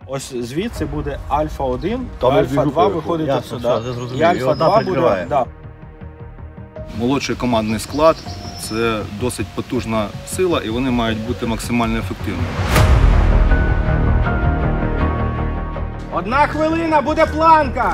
Ось звідси буде Альфа-1, то Альфа-2 виходить отсюди. І Альфа-2 буде... Да. Молодший командний склад – це досить потужна сила, і вони мають бути максимально ефективними. 1 хвилина, буде планка!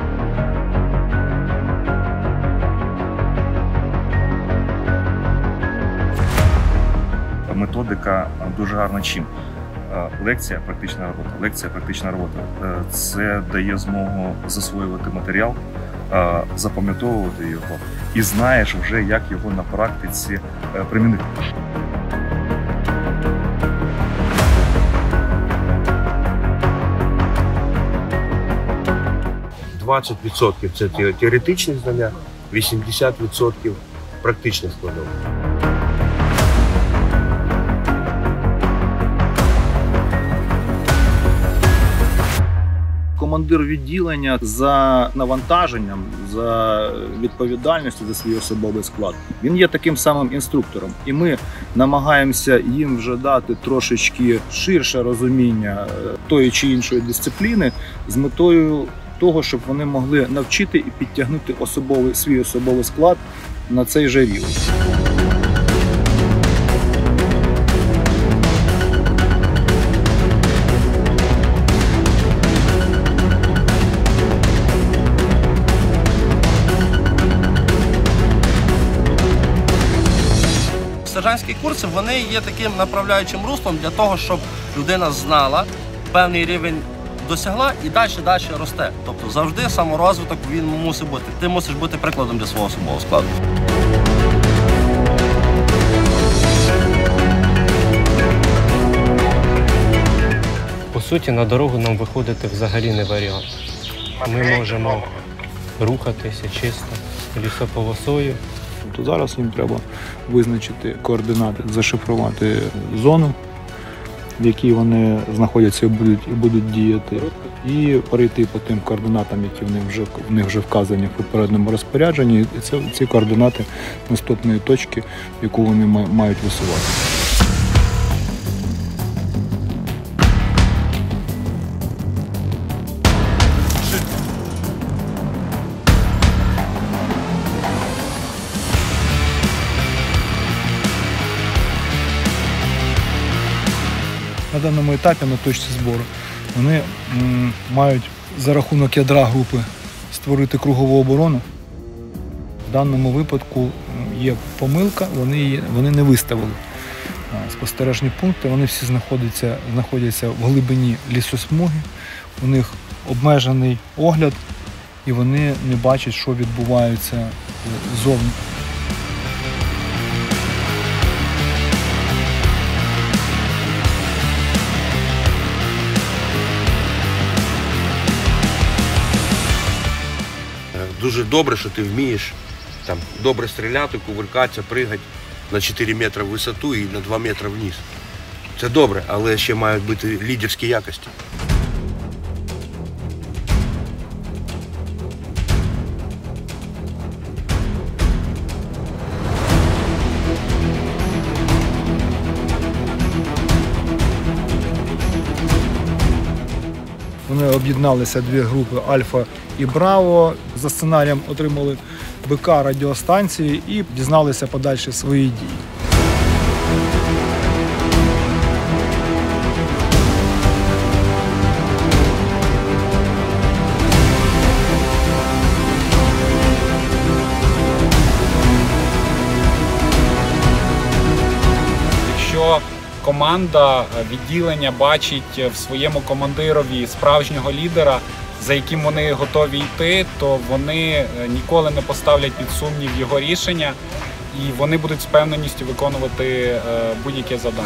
Методика дуже гарна чим? Лекція, практична робота. Лекція, практична робота. Це дає змогу засвоювати матеріал, запам'ятовувати його і знаєш вже, як його на практиці примінити. – 20% це теоретичні знання, 80% практичних складових. Командир відділення за навантаженням, за відповідальністю за свій особовий склад, він є таким самим інструктором. І ми намагаємося їм вже дати трошечки ширше розуміння тої чи іншої дисципліни з метою того, щоб вони могли навчити і підтягнути свій особовий склад на цей же рівень. Сержантські курси, вони є таким направляючим руслом для того, щоб людина знала, певний рівень досягла і далі росте. Тобто завжди саморозвиток він мусить бути. Ти мусиш бути прикладом для свого особового складу. По суті, на дорогу нам виходити взагалі не варіант. Ми можемо рухатися чисто лісополосою. То зараз їм треба визначити координати, зашифрувати зону, в якій вони знаходяться і будуть діяти, і перейти по тим координатам, які в них вже вказані в попередньому розпорядженні. І це ці координати наступної точки, яку вони мають висувати. На даному етапі, на точці збору, вони мають за рахунок ядра групи створити кругову оборону. В даному випадку є помилка, вони не виставили спостережні пункти, вони всі знаходяться в глибині лісосмуги, у них обмежений огляд і вони не бачать, що відбувається ззовні. Дуже добре, що ти вмієш там добре стріляти, кувыркатися, пригати на 4 метри в висоту і на 2 метри вниз. Це добре, але ще мають бути лідерські якості. Вони об'єдналися дві групи Альфа і Браво. За сценарієм отримали БК радіостанції і дізналися подальші свої дії. Якщо команда, відділення бачить в своєму командирові справжнього лідера, за яким вони готові йти, то вони ніколи не поставлять під сумнів його рішення і вони будуть з впевненістю виконувати будь-яке завдання.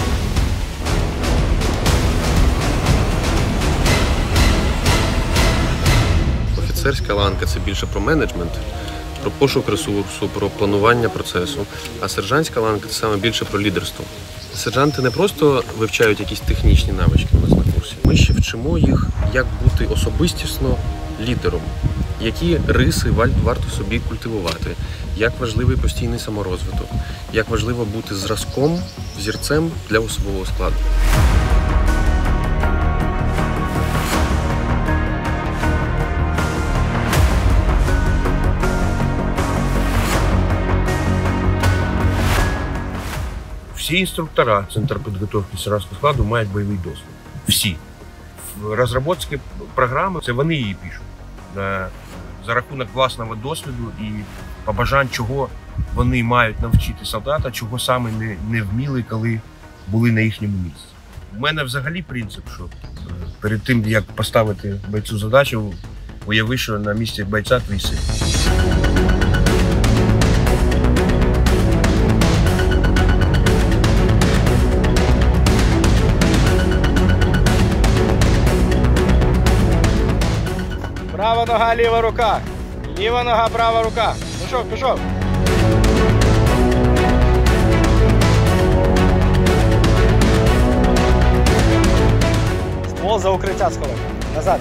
Офіцерська ланка – це більше про менеджмент, про пошук ресурсу, про планування процесу, а сержантська ланка – це саме більше про лідерство. Сержанти не просто вивчають якісь технічні навички у нас на курсі, ми ще вчимо їх, як бути особистісно лідером, які риси варто собі культивувати, як важливий постійний саморозвиток, як важливо бути зразком, взірцем для особового складу. Всі інструктора Центру підготовки селянського складу мають бойовий досвід. Всі. В розробці програми це вони її пишуть. За рахунок власного досвіду і побажань, чого вони мають навчити солдата, чого саме не вміли, коли були на їхньому місці. У мене взагалі принцип, що перед тим, як поставити бойцю задачу, уяви, що на місці бойця твій син. Права нога, ліва рука. Ліва нога, права рука. Пішов, пішов. Ствол за укриття сховай. Назад.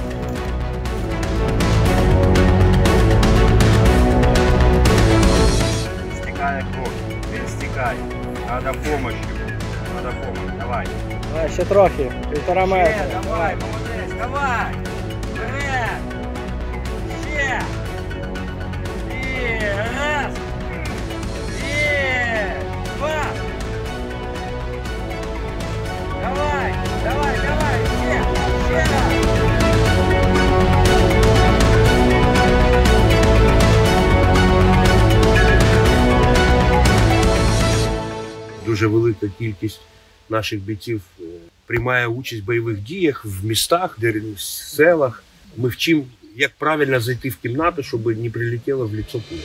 Стікає кров. Він стікає. Надо помощь. Надо помощь. Давай. Давай, ще трохи. 1,5 метра. Давай, молодець, давай. Вперед. Ще. І раз. І два. Давай, давай, давай. Ще. Дуже велика кількість наших бійців приймає участь в бойових діях в містах, в селах. Ми вчимо, як правильно зайти в кімнату, щоб не прилетіло в лицо пуля.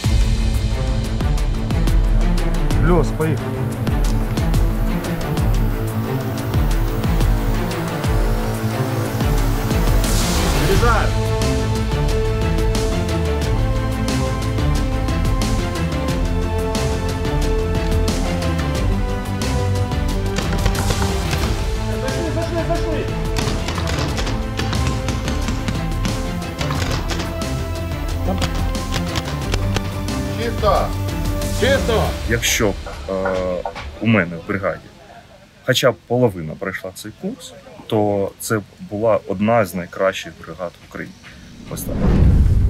Плюс, поїхали. Вирізай. Чисто. Якщо у мене в бригаді хоча б половина пройшла цей курс, то це була одна з найкращих бригад в Україні. Ось так.